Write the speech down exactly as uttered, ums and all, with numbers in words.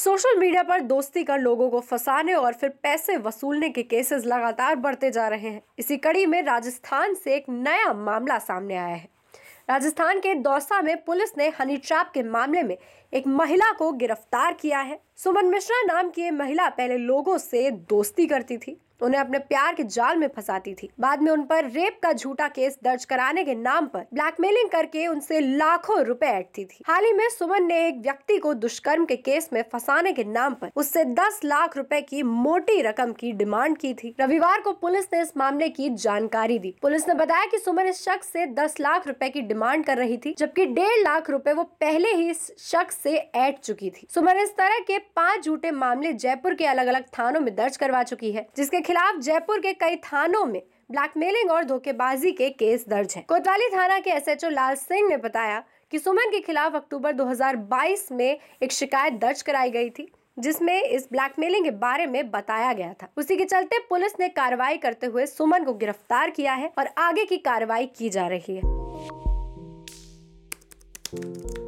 Social media पर दोस्ती कर लोगों को फंसाने और फिर पैसे वसूलने के केसेस लगातार बढ़ते जा रहे हैं। इसी कड़ी में राजस्थान से एक नया मामला सामने आया है। राजस्थान के दौसा में पुलिस ने हनी ट्रैप के मामले में एक महिला को गिरफ्तार किया है। सुमन मिश्रा नाम की ये महिला पहले लोगों से दोस्ती करती थी, उन्हें अपने प्यार के जाल में फंसाती थी। बाद में उन पर रेप का झूठा केस दर्ज कराने के नाम पर ब्लैकमेलिंग करके उनसे लाखों रुपए ऐंठती थी। हाल ही में सुमन ने एक व्यक्ति को दुष्कर्म के केस में फंसाने के नाम पर उससे दस लाख रुपए की मोटी रकम की डिमांड की थी। रविवार को पुलिस ने इस मामले की जानकारी दी। पुलिस ने बताया कि सुमन इस शख्स से दस लाख रुपए की डिमांड कर रही थी, जबकि डेढ़ लाख रुपए वो पहले ही इस शख्स से ऐंठ चुकी थी। सुमन इस तरह के पांच झूठे मामले जयपुर के अलग अलग थानों में दर्ज करवा चुकी है, जिसके खिलाफ जयपुर के कई थानों में ब्लैकमेलिंग और धोखेबाजी के केस दर्ज हैं। कोतवाली थाना के S H O Lal Singh ने बताया कि सुमन के खिलाफ अक्टूबर दो हज़ार बाईस में एक शिकायत दर्ज कराई गई थी, जिसमें इस ब्लैकमेलिंग के बारे में बताया गया था। उसी के चलते पुलिस ने कार्रवाई करते हुए सुमन को गिरफ्तार किया है और आगे की कार्रवाई की जा रही है।